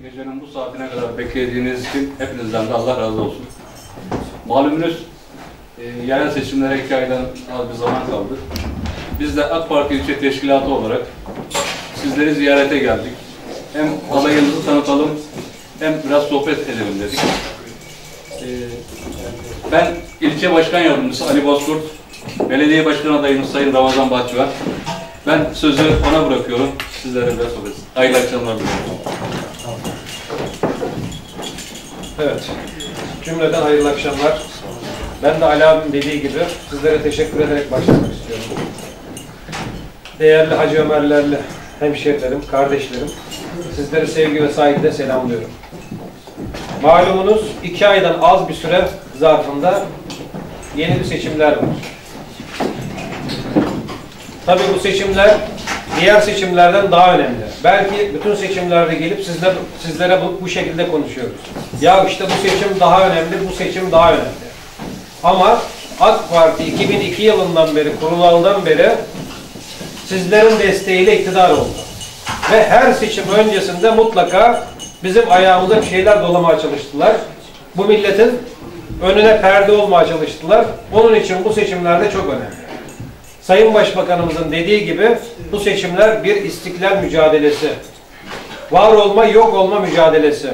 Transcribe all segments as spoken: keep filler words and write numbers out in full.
Gecenin bu saatine kadar beklediğiniz için hepinizden de Allah razı olsun. Malumunuz e, yerel seçimlere iki aydan az bir zaman kaldı. Biz de AK Parti ilçe teşkilatı olarak sizleri ziyarete geldik. Hem adayınızı tanıtalım hem biraz sohbet edelim dedik. E, ben ilçe başkan yardımcısı Ali Bozkurt, belediye başkan adayımız Sayın Ramazan Bahçıvan. Ben sözü ona bırakıyorum. Sizlere biraz sohbet. Hayırlı akşamlar diliyorum. Evet, cümleden hayırlı akşamlar. Ben de Ali abim dediği gibi sizlere teşekkür ederek başlamak istiyorum. Değerli Hacı Ömerlerli hemşehrilerim, kardeşlerim, sizleri sevgi ve saygıyla selamlıyorum. Malumunuz iki aydan az bir süre zarfında yeni bir seçimler var. Tabii bu seçimler diğer seçimlerden daha önemli. Belki bütün seçimlerde gelip sizler, sizlere bu, bu şekilde konuşuyoruz. Ya işte bu seçim daha önemli, bu seçim daha önemli. Ama AK Parti iki bin iki yılından beri, kurulaldan beri sizlerin desteğiyle iktidar oldu. Ve her seçim öncesinde mutlaka bizim ayağımıza bir şeyler dolamaya çalıştılar. Bu milletin önüne perde olmaya çalıştılar. Onun için bu seçimlerde çok önemli. Sayın Başbakanımızın dediği gibi bu seçimler bir istiklal mücadelesi. Var olma, yok olma mücadelesi.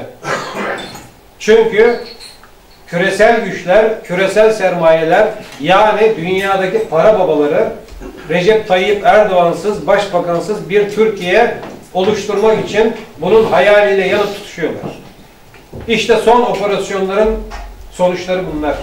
Çünkü küresel güçler, küresel sermayeler, yani dünyadaki para babaları Recep Tayyip Erdoğan'sız, başbakansız bir Türkiye oluşturmak için bunun hayaliyle yanıp tutuşuyorlar. İşte son operasyonların sonuçları bunlar.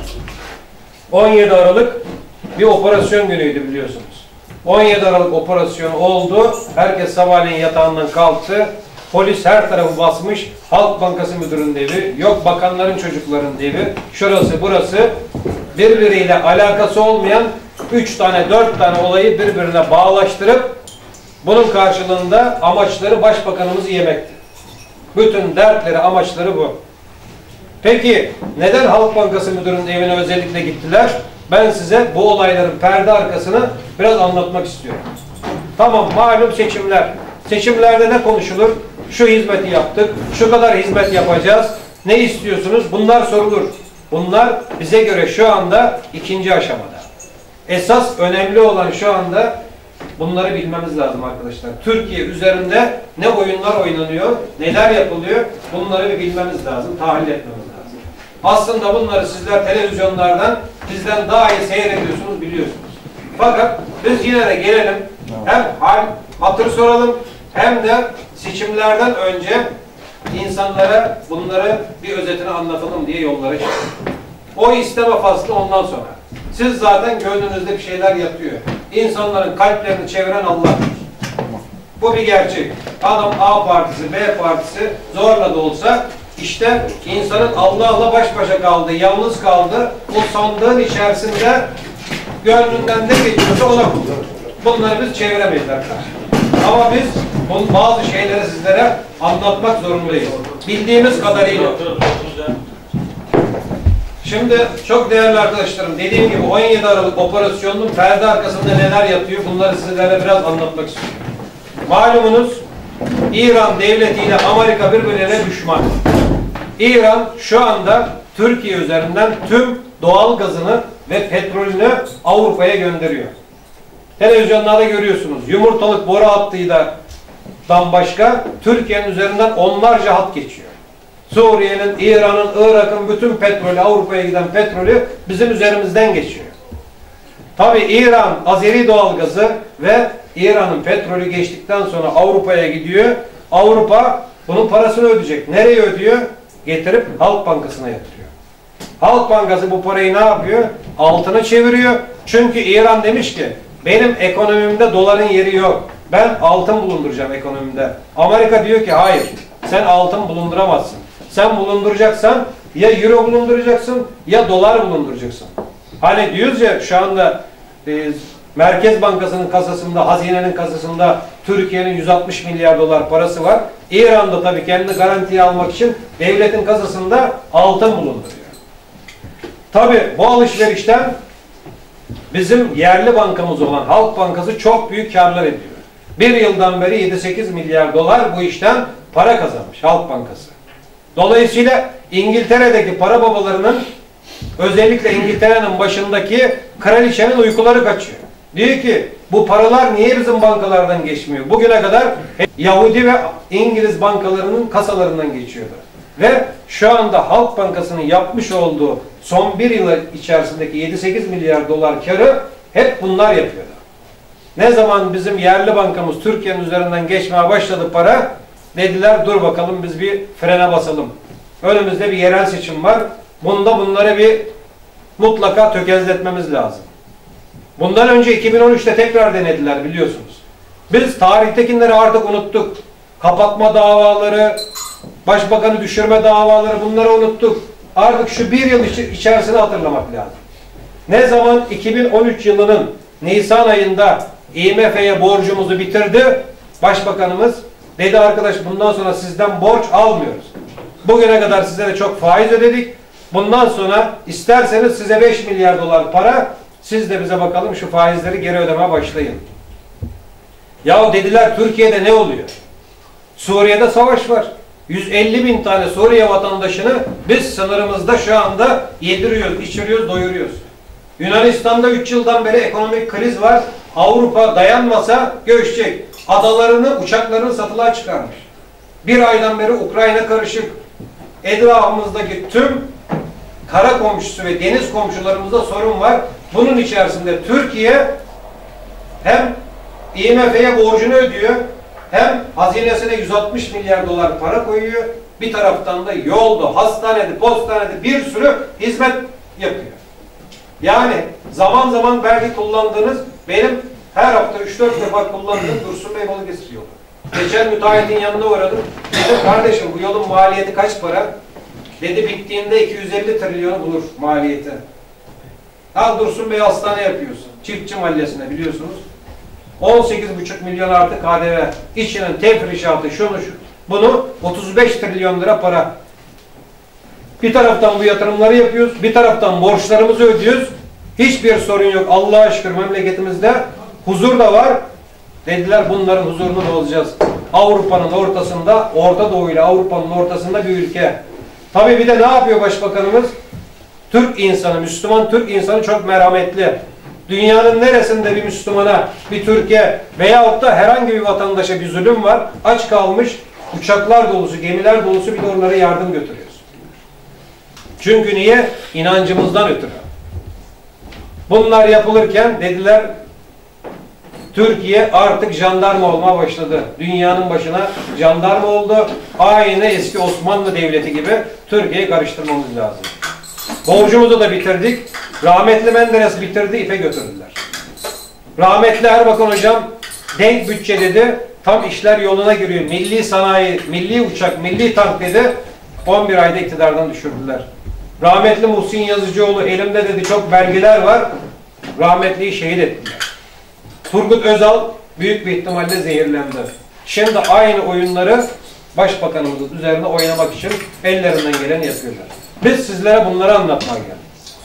on yedi Aralık bir operasyon günüydü biliyorsunuz. on yedi Aralık operasyonu oldu. Herkes sabahleyin yatağından kalktı. Polis her tarafı basmış. Halk Bankası müdürünün evi, yok bakanların çocuklarının evi, şurası burası, birbiriyle alakası olmayan üç tane dört tane olayı birbirine bağlaştırıp bunun karşılığında amaçları başbakanımızı yemekti. Bütün dertleri, amaçları bu. Peki neden Halk Bankası müdürünün evine özellikle gittiler? Ben size bu olayların perde arkasını biraz anlatmak istiyorum. Tamam, malum seçimler. Seçimlerde ne konuşulur? Şu hizmeti yaptık, şu kadar hizmet yapacağız. Ne istiyorsunuz? Bunlar sorulur. Bunlar bize göre şu anda ikinci aşamada. Esas önemli olan şu anda bunları bilmemiz lazım arkadaşlar. Türkiye üzerinde ne oyunlar oynanıyor, neler yapılıyor, bunları bir bilmemiz lazım, tahlil etmemiz lazım. Aslında bunları sizler televizyonlardan bizden daha iyi seyrediyorsunuz, biliyorsunuz. Fakat biz yine de gelelim, hem hal, hatır soralım, hem de seçimlerden önce insanlara bunları bir özetini anlatalım diye yollara çıktık. O isteme faslı ondan sonra. Siz zaten gönlünüzde bir şeyler yatıyor. İnsanların kalplerini çeviren Allah'tır. Bu bir gerçek. Adam A partisi, B partisi zorla da olsa işte insanın Allah'la baş başa kaldığı, yalnız kaldığı o sandığın içerisinde gönlünden ne geçiyorsa ona kullanır. Bunları biz çeviremeyiz arkadaşlar. Ama biz bu bazı şeyleri sizlere anlatmak zorundayız. Bildiğimiz kadarıyla. Şimdi çok değerli arkadaşlarım, dediğim gibi on yedi Aralık operasyonunun perde arkasında neler yatıyor, bunları sizlere biraz anlatmak istiyorum. Malumunuz İran devletiyle Amerika birbirine düşman. İran şu anda Türkiye üzerinden tüm doğal gazını ve petrolünü Avrupa'ya gönderiyor. Televizyonlarda görüyorsunuz. Yumurtalık boru hattıyla dan başka Türkiye'nin üzerinden onlarca hat geçiyor. Suriye'nin, İran'ın, Irak'ın bütün petrolü, Avrupa'ya giden petrolü bizim üzerimizden geçiyor. Tabi İran, Azeri doğalgazı ve İran'ın petrolü geçtikten sonra Avrupa'ya gidiyor. Avrupa bunun parasını ödeyecek. Nereye ödüyor? Getirip Halk Bankası'na yatırıyor. Halk Bankası bu parayı ne yapıyor? Altına çeviriyor. Çünkü İran demiş ki benim ekonomimde doların yeri yok. Ben altın bulunduracağım ekonomimde. Amerika diyor ki hayır, sen altın bulunduramazsın. Sen bulunduracaksan ya euro bulunduracaksın ya dolar bulunduracaksın. Hani diyoruz ya şu anda e, Merkez Bankası'nın kasasında, hazinenin kasasında Türkiye'nin yüz altmış milyar dolar parası var. İran'da tabii kendini garantiye almak için devletin kasasında altın bulunduruyor. Tabii bu alışverişten bizim yerli bankamız olan Halk Bankası çok büyük karlar ediyor. Bir yıldan beri yedi sekiz milyar dolar bu işten para kazanmış Halk Bankası. Dolayısıyla İngiltere'deki para babalarının, özellikle İngiltere'nin başındaki kraliçenin uykuları kaçıyor. Diyor ki bu paralar niye bizim bankalardan geçmiyor? Bugüne kadar Yahudi ve İngiliz bankalarının kasalarından geçiyordu. Ve şu anda Halk Bankası'nın yapmış olduğu son bir yıl içerisindeki yedi sekiz milyar dolar karı hep bunlar yapıyordu. Ne zaman bizim yerli bankamız Türkiye'nin üzerinden geçmeye başladı para, dediler dur bakalım biz bir frene basalım. Önümüzde bir yerel seçim var. Bunda bunları bir mutlaka tökezletmemiz lazım. Bundan önce iki bin on üçte tekrar denediler biliyorsunuz. Biz tarihtekileri artık unuttuk. Kapatma davaları, başbakanı düşürme davaları, bunları unuttuk. Artık şu bir yıl içerisinde hatırlamak lazım. Ne zaman iki bin on üç yılının Nisan ayında I M F'ye borcumuzu bitirdi, başbakanımız dedi arkadaş bundan sonra sizden borç almıyoruz. Bugüne kadar size de çok faiz ödedik. Bundan sonra isterseniz size beş milyar dolar para, siz de bize bakalım şu faizleri geri ödemeye başlayın. Yahu dediler Türkiye'de ne oluyor? Suriye'de savaş var. yüz elli bin tane Suriye vatandaşını biz sınırımızda şu anda yediriyoruz, içiriyoruz, doyuruyoruz. Yunanistan'da üç yıldan beri ekonomik kriz var. Avrupa dayanmasa göçecek. Adalarını, uçaklarını satılığa çıkarmış. Bir aydan beri Ukrayna karışık. Etrafımızdaki tüm kara komşusu ve deniz komşularımızda sorun var. Bunun içerisinde Türkiye hem I M F'ye borcunu ödüyor, hem hazinesine yüz altmış milyar dolar para koyuyor. Bir taraftan da yolda, hastanede, postanede bir sürü hizmet yapıyor. Yani zaman zaman belki kullandığınız, benim her hafta üç dört defa kullandığım Dursun Bey Balıkesir yolu. Geçen müteahhitin yanına uğradım. Dedim kardeşim bu yolun maliyeti kaç para? Dedi bittiğinde iki yüz elli trilyonu bulur maliyeti. Al Dursun Bey hastane yapıyorsun. Çiftçi Mahallesi'ne biliyorsunuz. on sekiz buçuk milyon artı K D V. İçinin tefrişatı şunu şu. Bunu otuz beş trilyon lira para. Bir taraftan bu yatırımları yapıyoruz. Bir taraftan borçlarımızı ödüyoruz. Hiçbir sorun yok. Allah'a şükür memleketimizde huzur da var. Dediler bunların huzurunu bozacağız. Avrupa'nın ortasında, Orta Doğu ile Avrupa'nın ortasında bir ülke. Tabii bir de ne yapıyor başbakanımız? Türk insanı, Müslüman Türk insanı çok merhametli. Dünyanın neresinde bir Müslümana, bir Türkiye veyahut da herhangi bir vatandaşa bir zulüm var, aç kalmış, uçaklar dolusu, gemiler dolusu bir de onlara yardım götürüyoruz. Çünkü niye? İnancımızdan ötürü. Bunlar yapılırken dediler Türkiye artık jandarma olmaya başladı. Dünyanın başına jandarma oldu. Aynı eski Osmanlı Devleti gibi Türkiye'yi karıştırmamız lazım. Borcumuzu da bitirdik. Rahmetli Menderes bitirdi, ipe götürdüler. Rahmetli Erbakan hocam denk bütçe dedi. Tam işler yoluna giriyor. Milli sanayi, milli uçak, milli tank dedi. on bir ayda iktidardan düşürdüler. Rahmetli Muhsin Yazıcıoğlu elimde dedi çok belgeler var. Rahmetliyi şehit ettiler. Turgut Özal büyük bir ihtimalle zehirlendi. Şimdi aynı oyunları başbakanımızın üzerine oynamak için ellerinden geleni yapıyorlar. Biz sizlere bunları anlatmaya geldik.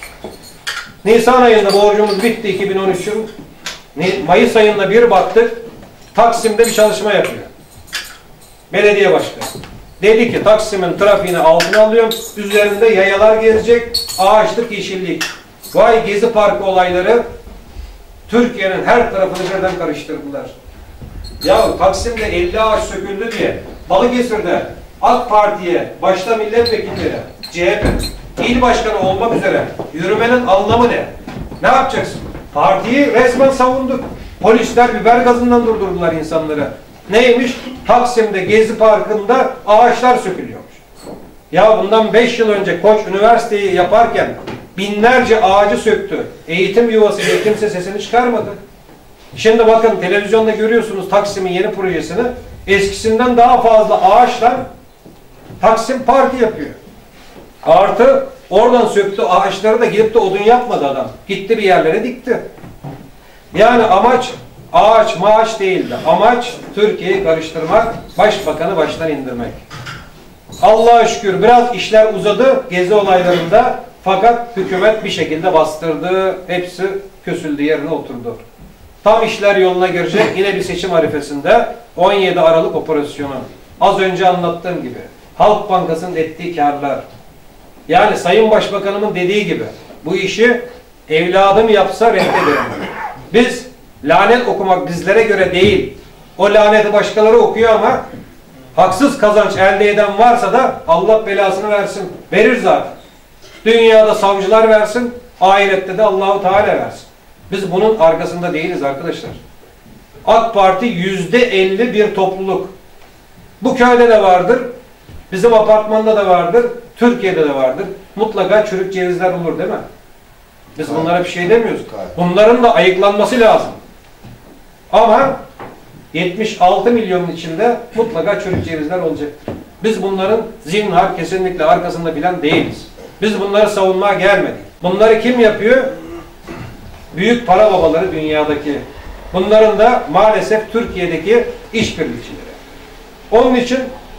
Nisan ayında borcumuz bitti iki bin on üçün. Mayıs ayında bir baktık. Taksim'de bir çalışma yapıyor. Belediye başkanı. Dedi ki Taksim'in trafiğini altına alıyorum. Üzerinde yayalar gezecek. Ağaçlık, yeşillik. Vay Gezi Parkı olayları Türkiye'nin her tarafını birden karıştırdılar. Ya Taksim'de elli ağaç söküldü diye Balıkesir'de AK Parti'ye başta milletvekilleri, C H P, il başkanı olmak üzere yürümenin anlamı ne? Ne yapacaksın? Partiyi resmen savunduk. Polisler biber gazından durdurdular insanları. Neymiş? Taksim'de Gezi Parkı'nda ağaçlar sökülüyormuş. Ya bundan beş yıl önce Koç Üniversiteyi yaparken binlerce ağacı söktü. Eğitim yuvası diye kimse sesini çıkarmadı. Şimdi bakın televizyonda görüyorsunuz Taksim'in yeni projesini. Eskisinden daha fazla ağaçla Taksim Parkı yapıyor. Artı oradan söktü ağaçları da gidip de odun yapmadı adam. Gitti bir yerlere dikti. Yani amaç ağaç maaş değildi. Amaç Türkiye'yi karıştırmak, başbakanı baştan indirmek. Allah'a şükür biraz işler uzadı gezi olaylarında. Fakat hükümet bir şekilde bastırdı. Hepsi kösüldü, yerine oturdu. Tam işler yoluna girecek. Yine bir seçim arifesinde on yedi Aralık operasyonu. Az önce anlattığım gibi. Halk Bankası'nın ettiği karlar. Yani Sayın Başbakanımın dediği gibi bu işi evladım yapsa reddederim. Biz lanet okumak bizlere göre değil. O laneti başkaları okuyor ama haksız kazanç elde eden varsa da Allah belasını versin. Verir zaten. Dünyada savcılar versin, ahirette de Allahu Teala versin. Biz bunun arkasında değiliz arkadaşlar. AK Parti yüzde elli bir topluluk. Bu köyde de vardır, bizim apartmanda da vardır, Türkiye'de de vardır. Mutlaka çürük cevizler olur değil mi? Biz bunlara bir şey demiyoruz. Bunların da ayıklanması lazım. Ama yetmiş altı milyonun içinde mutlaka çürük cevizler olacaktır. Biz bunların zinhar kesinlikle arkasında bilen değiliz. Biz bunları savunmaya gelmedik. Bunları kim yapıyor? Büyük para babaları dünyadaki. Bunların da maalesef Türkiye'deki işbirlikçileri. Onun için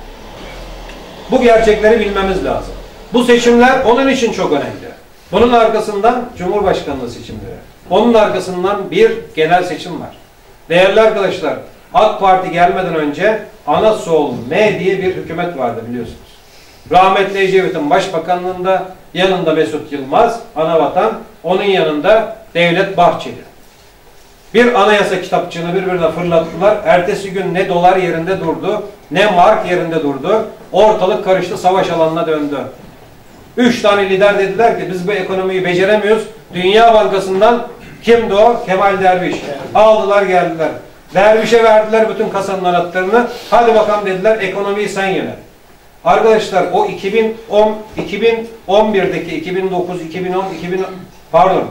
bu gerçekleri bilmemiz lazım. Bu seçimler onun için çok önemli. Bunun arkasından Cumhurbaşkanlığı seçimleri. Onun arkasından bir genel seçim var. Değerli arkadaşlar, AK Parti gelmeden önce Ana Sol M diye bir hükümet vardı biliyorsunuz. Rahmetli Ecevit'in başbakanlığında, yanında Mesut Yılmaz, Anavatan, onun yanında Devlet Bahçeli. Bir anayasa kitapçığını birbirine fırlattılar. Ertesi gün ne dolar yerinde durdu, ne mark yerinde durdu. Ortalık karıştı, savaş alanına döndü. Üç tane lider dediler ki biz bu ekonomiyi beceremiyoruz. Dünya Bankası'ndan kimdi o? Kemal Derviş. Aldılar geldiler. Derviş'e verdiler bütün kasanın anahtarını. Hadi bakalım dediler, ekonomiyi sen yönet. Arkadaşlar o iki bin on, iki bin on birdeki iki bin dokuz, iki bin on, iki bin pardon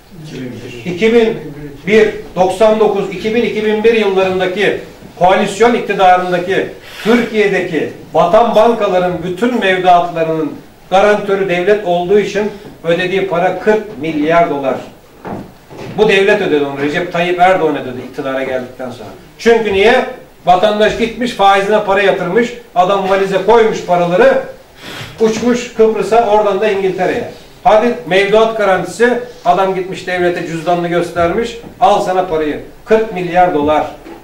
iki bin bir, doksan dokuz, iki bin, iki bin bir yıllarındaki koalisyon iktidarındaki Türkiye'deki batan bankaların bütün mevduatlarının garantörü devlet olduğu için ödediği para kırk milyar dolar. Bu devlet ödedi onu. Recep Tayyip Erdoğan ödedi iktidara geldikten sonra. Çünkü niye? Vatandaş gitmiş faizine para yatırmış. Adam valize koymuş paraları. Uçmuş Kıbrıs'a, oradan da İngiltere'ye. Hadi mevduat garantisi, adam gitmiş devlete cüzdanını göstermiş. Al sana parayı. kırk milyar dolar.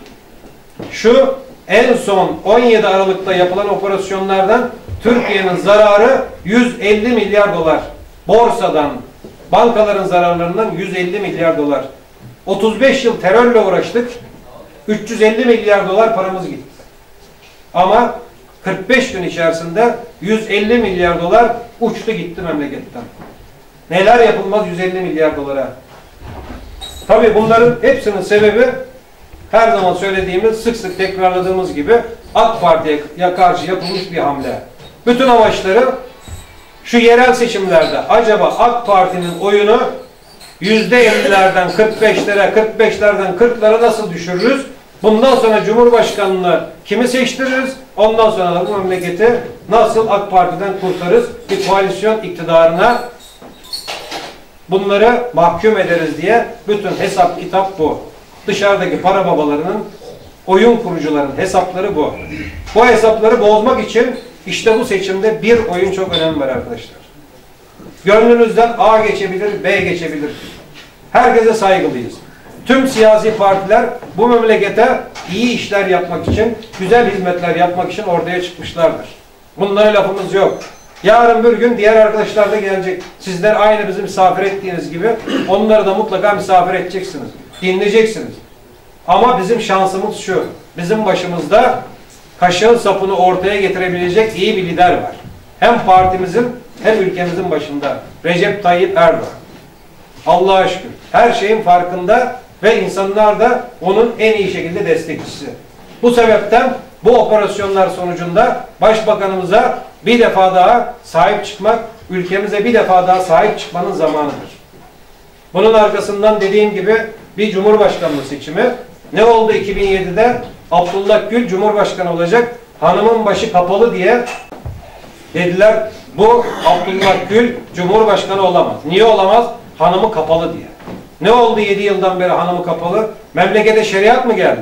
Şu en son on yedi Aralık'ta yapılan operasyonlardan Türkiye'nin zararı yüz elli milyar dolar. Borsadan, bankaların zararlarından yüz elli milyar dolar. otuz beş yıl terörle uğraştık. üç yüz elli milyar dolar paramız gitti. Ama kırk beş gün içerisinde yüz elli milyar dolar uçtu gitti memleketten. Neler yapılmaz yüz elli milyar dolara. Tabii bunların hepsinin sebebi her zaman söylediğimiz, sık sık tekrarladığımız gibi AK Parti'ye karşı yapılmış bir hamle. Bütün amaçları şu yerel seçimlerde acaba AK Parti'nin oyunu yüzde ellilerden kırk beşlere, kırk beşlerden kırklara nasıl düşürürüz? Bundan sonra Cumhurbaşkanlığı kimi seçtiririz? Ondan sonra da bu memleketi nasıl AK Parti'den kurtarırız? Bir koalisyon iktidarına bunları mahkum ederiz diye bütün hesap kitap bu. Dışarıdaki para babalarının, oyun kurucuların hesapları bu. Bu hesapları bozmak için işte bu seçimde bir oyun çok önemli var arkadaşlar. Gönlünüzden A geçebilir, B geçebilir. Herkese saygılıyız. Tüm siyasi partiler bu memlekete iyi işler yapmak için, güzel hizmetler yapmak için ortaya çıkmışlardır. Bunlara lafımız yok. Yarın bir gün diğer arkadaşlar da gelecek. Sizler aynı bizi misafir ettiğiniz gibi onları da mutlaka misafir edeceksiniz. Dinleyeceksiniz. Ama bizim şansımız şu. Bizim başımızda kaşığın sapını ortaya getirebilecek iyi bir lider var. Hem partimizin hem ülkemizin başında. Recep Tayyip Erdoğan. Allah'a şükür. Her şeyin farkında ve insanlar da onun en iyi şekilde destekçisi. Bu sebepten bu operasyonlar sonucunda Başbakanımıza bir defa daha sahip çıkmak, ülkemize bir defa daha sahip çıkmanın zamanıdır. Bunun arkasından dediğim gibi bir Cumhurbaşkanlığı seçimi. Ne oldu iki bin yedide? Abdullah Gül Cumhurbaşkanı olacak. Hanımın başı kapalı diye dediler. Bu Abdullah Gül Cumhurbaşkanı olamaz. Niye olamaz? Hanımı kapalı diye. Ne oldu yedi yıldan beri hanımı kapalı? Memlekete şeriat mı geldi?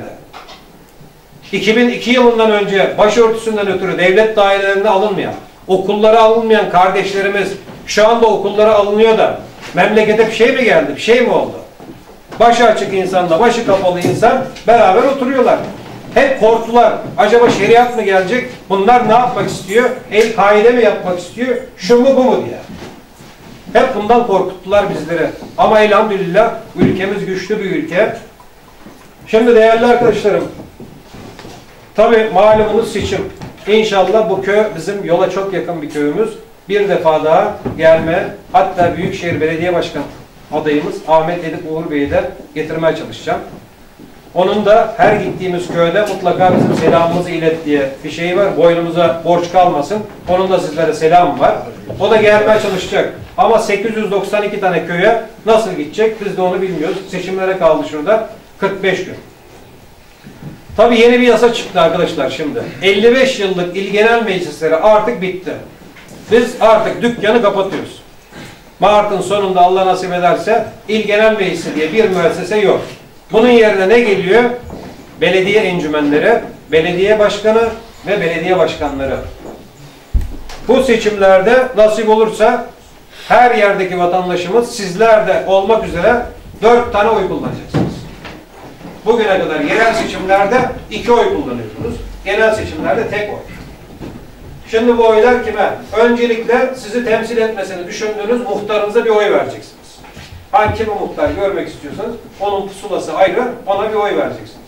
iki bin iki yılından önce başörtüsünden ötürü devlet dairelerine alınmayan, okullara alınmayan kardeşlerimiz şu anda okullara alınıyor da memlekete bir şey mi geldi? Bir şey mi oldu? Başı açık insanla başı kapalı insan beraber oturuyorlar. Hep korktular. Acaba şeriat mı gelecek? Bunlar ne yapmak istiyor? El kaide mi yapmak istiyor? Şu mu bu mu diye. Hep bundan korkuttular bizleri. Ama elhamdülillah ülkemiz güçlü bir ülke. Şimdi değerli arkadaşlarım, tabi malumunuz seçim. İnşallah bu köy bizim yola çok yakın bir köyümüz. Bir defa daha gelme, hatta Büyükşehir Belediye Başkanı adayımız Ahmet Edip Uğur Bey'i de getirmeye çalışacağım. Onun da her gittiğimiz köyde mutlaka bizim selamımızı ilet diye bir şey var. Boynumuza borç kalmasın. Onun da sizlere selam var. O da gelmeye çalışacak. Ama sekiz yüz doksan iki tane köye nasıl gidecek biz de onu bilmiyoruz. Seçimlere kaldı şurada kırk beş gün. Tabii yeni bir yasa çıktı arkadaşlar şimdi. elli beş yıllık il genel meclisleri artık bitti. Biz artık dükkanı kapatıyoruz. Mart'ın sonunda Allah nasip ederse il genel meclisi diye bir müessese yok. Bunun yerine ne geliyor? Belediye encümenleri, belediye başkanı ve belediye başkanları. Bu seçimlerde nasip olursa her yerdeki vatandaşımız sizler de olmak üzere dört tane oy kullanacaksınız. Bugüne kadar yerel seçimlerde iki oy kullanıyorsunuz. Genel seçimlerde tek oy. Şimdi bu oylar kime? Öncelikle sizi temsil etmesini düşündüğünüz muhtarınıza bir oy vereceksiniz. Hangi kimi muhtar görmek istiyorsanız onun pusulası ayrı, ona bir oy vereceksiniz.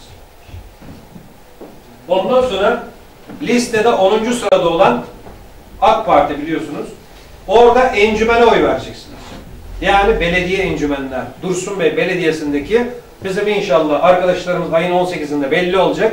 Ondan sonra listede onuncu sırada olan AK Parti biliyorsunuz. Orada encümene oy vereceksiniz. Yani belediye encümenler. Dursun Bey Belediyesi'ndeki bizim inşallah arkadaşlarımız ayın on sekizinde belli olacak.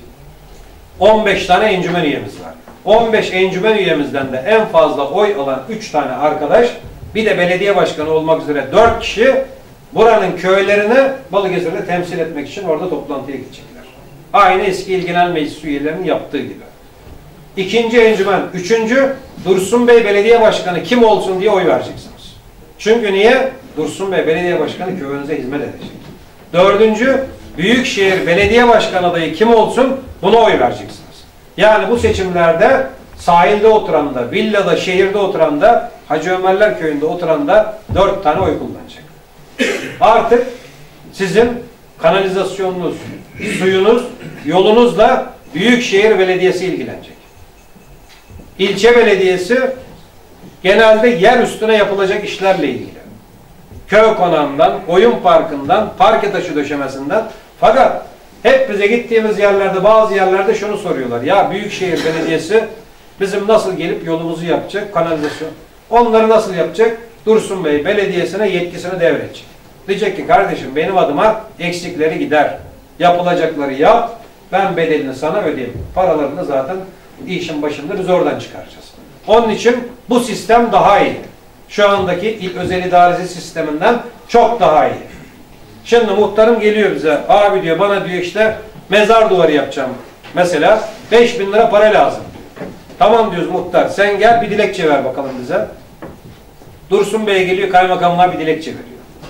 on beş tane encümen üyemiz var. on beş encümen üyemizden de en fazla oy alan üç tane arkadaş, bir de belediye başkanı olmak üzere dört kişi buranın köylerini Balıkesir'de temsil etmek için orada toplantıya gidecekler. Aynı eski il genel meclis üyelerinin yaptığı gibi. İkinci encümen, üçüncü Dursun Bey Belediye Başkanı kim olsun diye oy vereceksiniz. Çünkü niye? Dursun Bey Belediye Başkanı köyünüze hizmet edecek. Dördüncü Büyükşehir Belediye Başkanı adayı kim olsun buna oy vereceksiniz. Yani bu seçimlerde sahilde oturan da, villada, şehirde oturan da, Hacı Ömerler Köyü'nde oturan da dört tane oy kullanacak. Artık sizin kanalizasyonunuz, suyunuz, yolunuzla Büyükşehir Belediyesi ilgilenecek. İlçe belediyesi genelde yer üstüne yapılacak işlerle ilgili. Köy konağından, oyun parkından, parke taşı döşemesinden. Fakat hep bize gittiğimiz yerlerde, bazı yerlerde şunu soruyorlar. Ya Büyükşehir Belediyesi bizim nasıl gelip yolumuzu yapacak, kanalizasyon. Onları nasıl yapacak? Dursun Bey Belediyesi'ne yetkisini devredecek. Diyecek ki kardeşim benim adıma eksikleri gider. Yapılacakları yap, ben bedelini sana ödeyeyim. Paralarını zaten işin başında biz oradan çıkaracağız. Onun için bu sistem daha iyi. Şu andaki il özel idaresi sisteminden çok daha iyi. Şimdi muhtarım geliyor bize, abi diyor bana diyor işte mezar duvarı yapacağım. Mesela beş bin lira para lazım. Tamam diyoruz muhtar, sen gel bir dilekçe ver bakalım bize. Dursun Bey geliyor, kaymakamlığa bir dilekçe veriyor.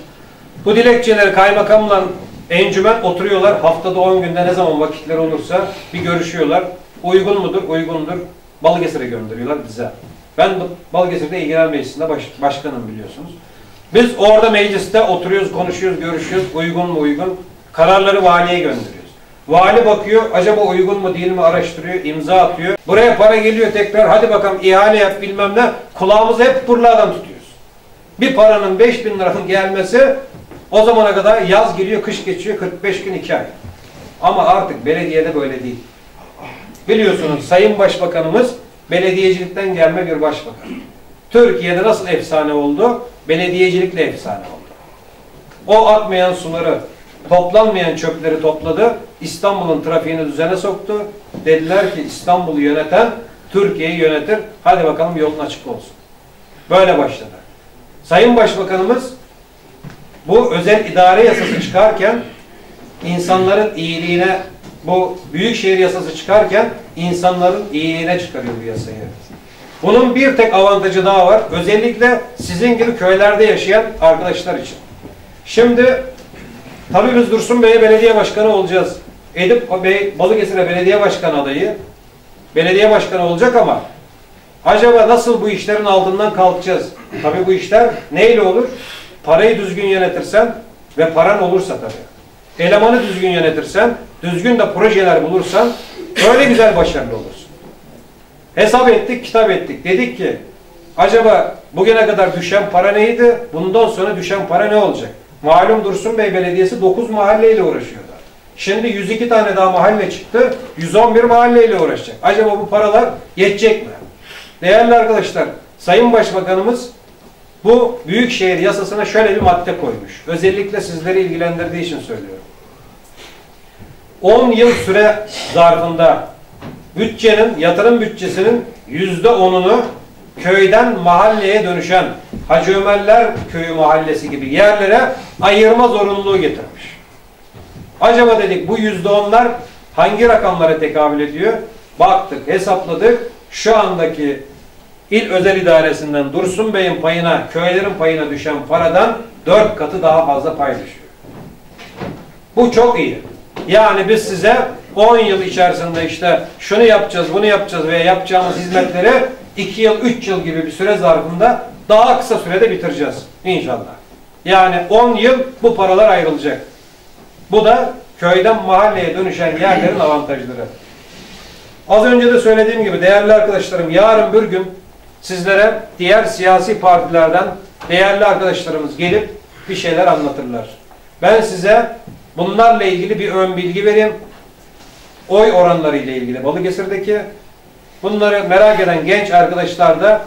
Bu dilekçeleri kaymakamla encümen oturuyorlar. Haftada on günde ne zaman vakitleri olursa bir görüşüyorlar. Uygun mudur? Uygundur. Balıkesir'e gönderiyorlar bize. Ben Balıkesir'de İl Genel Meclisi'nde baş, başkanım biliyorsunuz. Biz orada mecliste oturuyoruz, konuşuyoruz, görüşüyoruz. Uygun mu uygun? Kararları valiye gönderiyoruz. Vali bakıyor, acaba uygun mu değil mi araştırıyor, imza atıyor. Buraya para geliyor tekrar, hadi bakalım ihale yap bilmem ne. Kulağımızı hep buralardan tutuyoruz. Bir paranın beş bin liranın gelmesi o zamana kadar yaz geliyor, kış geçiyor, kırk beş gün iki ay. Ama artık belediyede böyle değil. Biliyorsunuz Sayın Başbakanımız belediyecilikten gelme bir başbakan. Türkiye'de nasıl efsane oldu? Belediyecilikle efsane oldu. O atmayan suları, toplanmayan çöpleri topladı. İstanbul'un trafiğini düzene soktu. Dediler ki İstanbul'u yöneten Türkiye'yi yönetir. Hadi bakalım yolun açık olsun. Böyle başladı. Sayın Başbakanımız bu özel idare yasası çıkarken insanların iyiliğine, bu büyükşehir yasası çıkarken insanların iyiliğine çıkarıyor bu yasayı. Bunun bir tek avantajı daha var. Özellikle sizin gibi köylerde yaşayan arkadaşlar için. Şimdi tabii biz Dursun Bey'e belediye başkanı olacağız. Edip Bey Balıkesir'e belediye başkanı adayı. Belediye başkanı olacak ama acaba nasıl bu işlerin altından kalkacağız? Tabii bu işler neyle olur? Parayı düzgün yönetirsen ve paran olursa tabii. elemanı düzgün yönetirsen, düzgün de projeler bulursan böyle güzel başarılı olursun. Hesap ettik, kitap ettik. Dedik ki acaba bugüne kadar düşen para neydi? Bundan sonra düşen para ne olacak? Malum Dursun Bey Belediyesi dokuz mahalleyle uğraşıyorlar. Şimdi yüz iki tane daha mahalle çıktı. yüz on bir mahalleyle uğraşacak. Acaba bu paralar yetecek mi? Değerli arkadaşlar, Sayın Başbakanımız bu büyükşehir yasasına şöyle bir madde koymuş. Özellikle sizleri ilgilendirdiği için söylüyorum. on yıl süre zarfında bütçenin, yatırım bütçesinin yüzde onunu köyden mahalleye dönüşen Hacı Ömerler Köyü mahallesi gibi yerlere ayırma zorunluluğu getirmiş. Acaba dedik bu yüzde onlar hangi rakamlara tekabül ediyor? Baktık, hesapladık. Şu andaki İl Özel İdaresi'nden Dursun Bey'in payına, köylerin payına düşen paradan dört katı daha fazla paylaşıyor. Bu çok iyi. Yani biz size on yıl içerisinde işte şunu yapacağız, bunu yapacağız veya yapacağımız hizmetleri iki yıl, üç yıl gibi bir süre zarfında daha kısa sürede bitireceğiz inşallah. Yani on yıl bu paralar ayrılacak. Bu da köyden mahalleye dönüşen yerlerin avantajları. Az önce de söylediğim gibi değerli arkadaşlarım, yarın bir gün sizlere diğer siyasi partilerden değerli arkadaşlarımız gelip bir şeyler anlatırlar. Ben size bunlarla ilgili bir ön bilgi vereyim. Oy oranları ile ilgili Balıkesir'deki bunları merak eden genç arkadaşlar da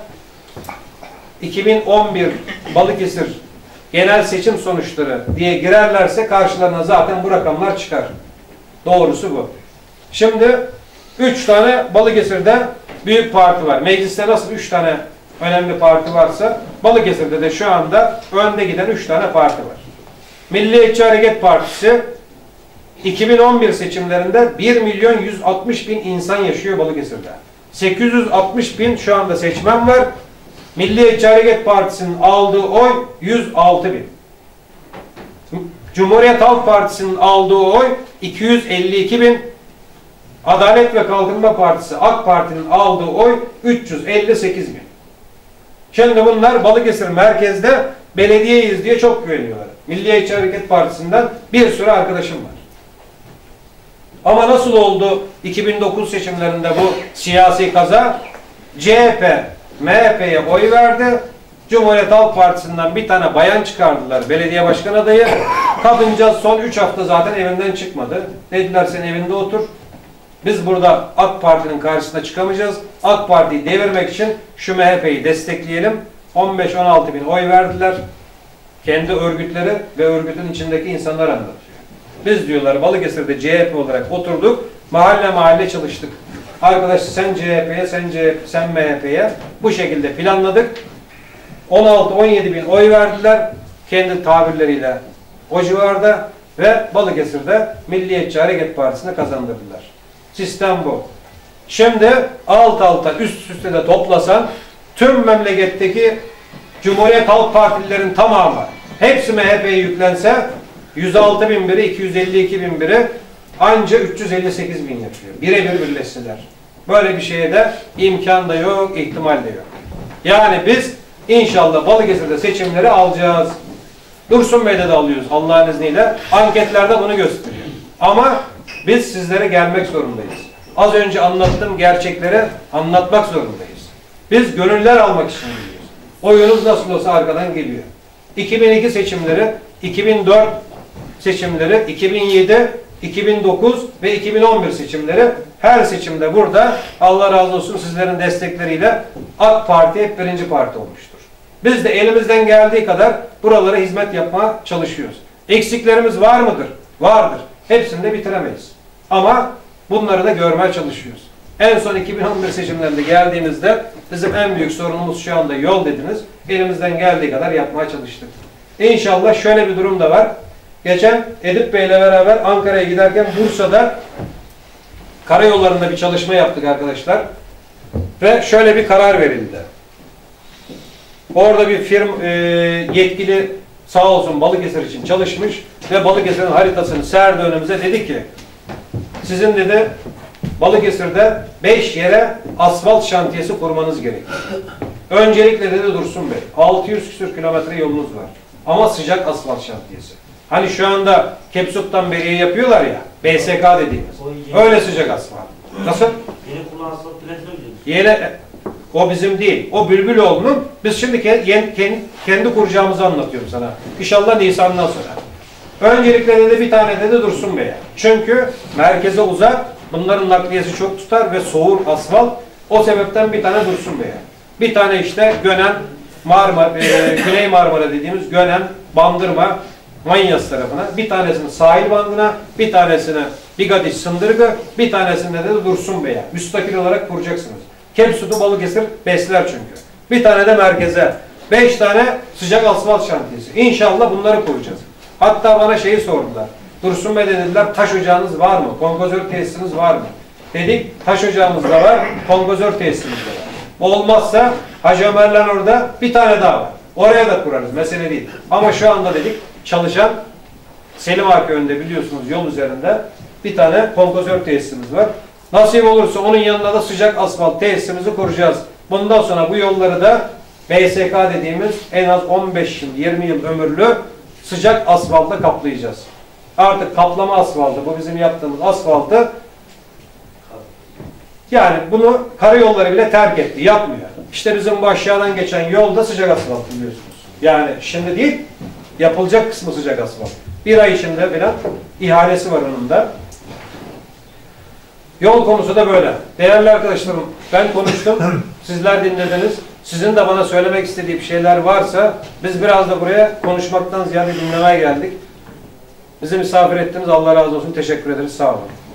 iki bin on bir Balıkesir genel seçim sonuçları diye girerlerse karşılarına zaten bu rakamlar çıkar. Doğrusu bu. Şimdi üç tane Balıkesir'de büyük parti var. Mecliste nasıl üç tane önemli parti varsa Balıkesir'de de şu anda önde giden üç tane parti var. Milliyetçi Hareket Partisi iki bin on bir seçimlerinde bir milyon yüz altmış bin insan yaşıyor Balıkesir'de. sekiz yüz altmış bin şu anda seçmen var. Milliyetçi Hareket Partisi'nin aldığı oy yüz altı bin. Cumhuriyet Halk Partisi'nin aldığı oy iki yüz elli iki bin. Adalet ve Kalkınma Partisi AK Parti'nin aldığı oy üç yüz elli sekiz bin. Şimdi bunlar Balıkesir merkezde belediyeyiz diye çok güveniyorlar. Milliyetçi Hareket Partisi'nden bir sürü arkadaşım var. Ama nasıl oldu iki bin dokuz seçimlerinde bu siyasi kaza? C H P, M H P'ye oy verdi. Cumhuriyet Halk Partisi'nden bir tane bayan çıkardılar. Belediye başkan adayı. Kadıncağız son üç hafta zaten evinden çıkmadı. Dediler sen evinde otur. Biz burada AK Parti'nin karşısına çıkamayacağız. AK Parti'yi devirmek için şu M H P'yi destekleyelim. on beş on altı bin oy verdiler. Kendi örgütleri ve örgütün içindeki insanlar anlatıyor. Biz diyorlar Balıkesir'de C H P olarak oturduk. Mahalle mahalle çalıştık. Arkadaş sen C H P'ye, sen C H P, sen M H P'ye bu şekilde planladık. on altı on yedi bin oy verdiler. Kendi tabirleriyle o civarda ve Balıkesir'de Milliyetçi Hareket Partisi'ne kazandırdılar. Sistem bu. Şimdi alt alta üst üste de toplasan tüm memleketteki Cumhuriyet Halk Partililerin tamamı hepsi M H P'ye yüklense yüz altı bin biri, iki yüz elli iki bin biri anca üç yüz elli sekiz bin yapıyor. Birebir birleşseler. Böyle bir şeye de imkan da yok, ihtimal de yok. Yani biz inşallah Balıkesir'de seçimleri alacağız. Dursun Bey'de de alıyoruz Allah'ın izniyle. Anketlerde bunu gösteriyor. Ama biz sizlere gelmek zorundayız. Az önce anlattığım gerçekleri anlatmak zorundayız. Biz gönüller almak için gidiyoruz. Oyunuz nasıl olsa arkadan geliyor. iki bin iki seçimleri, iki bin dört seçimleri, iki bin yedi, iki bin dokuz ve iki bin on bir seçimleri her seçimde burada Allah razı olsun sizlerin destekleriyle AK Parti hep birinci parti olmuştur. Biz de elimizden geldiği kadar buralara hizmet yapmaya çalışıyoruz. Eksiklerimiz var mıdır? Vardır. Hepsini de bitiremeyiz. Ama bunları da görmeye çalışıyoruz. En son iki bin on bir seçimlerinde geldiğimizde bizim en büyük sorunumuz şu anda yol dediniz. Elimizden geldiği kadar yapmaya çalıştık. İnşallah şöyle bir durum da var. Geçen Edip Bey ile beraber Ankara'ya giderken Bursa'da karayollarında bir çalışma yaptık arkadaşlar. Ve şöyle bir karar verildi. Orada bir firm e, yetkili sağ olsun Balıkesir için çalışmış ve Balıkesir'in haritasını serdi önümüze, dedi ki sizin dedi Balıkesir'de beş yere asfalt şantiyesi kurmanız gerekir. Öncelikle dedi Dursun Bey altı yüz küsur kilometre yolunuz var ama sıcak asfalt şantiyesi. Hani şu anda Kepsut'tan beriye yapıyorlar ya, B S K dediğimiz. Öyle sıcak asfalt. Nasıl? Yeni kullanan asfalt plajına mı Yeni, o bizim değil. O Bülbüloğlu'nun. Biz şimdi kendi, kendi, kendi kuracağımızı anlatıyorum sana. İnşallah Nisan'dan sonra. Öncelikle de bir tane de Dursun Bey'e. Çünkü merkeze uzak. Bunların nakliyesi çok tutar ve soğur asfalt. O sebepten bir tane Dursun Bey'e. Bir tane işte Gönen, Marmara, e, Güney Marmara dediğimiz Gönen, Bandırma, Manyas tarafına. Bir tanesini sahil bandına, bir tanesini Bigadiş, Sındırgı, bir tanesini de Dursun Bey'e. Müstakil olarak kuracaksınız. Kepsut'u Balıkesir besler çünkü. Bir tane de merkeze. Beş tane sıcak asfalt şantiyesi. İnşallah bunları kuracağız. Hatta bana şeyi sordular. Dursun Bey dediler, taş ocağınız var mı? Kongozör tesisiniz var mı? Dedik, taş ocağımız da var, kongozör tesisimiz de var. Olmazsa Hacı Ömer'le orada bir tane daha var. Oraya da kurarız, mesele değil. Ama şu anda dedik, çalışan Selim Ağa köyünde biliyorsunuz yol üzerinde bir tane kongozör tesisimiz var. Nasip olursa onun yanında da sıcak asfalt tesisimizi kuracağız. Bundan sonra bu yolları da B S K dediğimiz en az on beş yıl, yirmi yıl ömürlü sıcak asfaltla kaplayacağız. Artık kaplama asfaltı, bu bizim yaptığımız asfaltı, yani bunu karayolları bile terk etti, yapmıyor. İşte bizim bu aşağıdan geçen yolda sıcak asfalt biliyorsunuz. Yani şimdi değil, yapılacak kısmı sıcak asfalt. Bir ay içinde falan ihalesi var onun da. Yol konusu da böyle. Değerli arkadaşlarım, ben konuştum, sizler dinlediniz. Sizin de bana söylemek istediği şeyler varsa, biz biraz da buraya konuşmaktan ziyade dinlemeye geldik. Bizi misafir ettiniz, Allah razı olsun, teşekkür ederiz, sağ olun.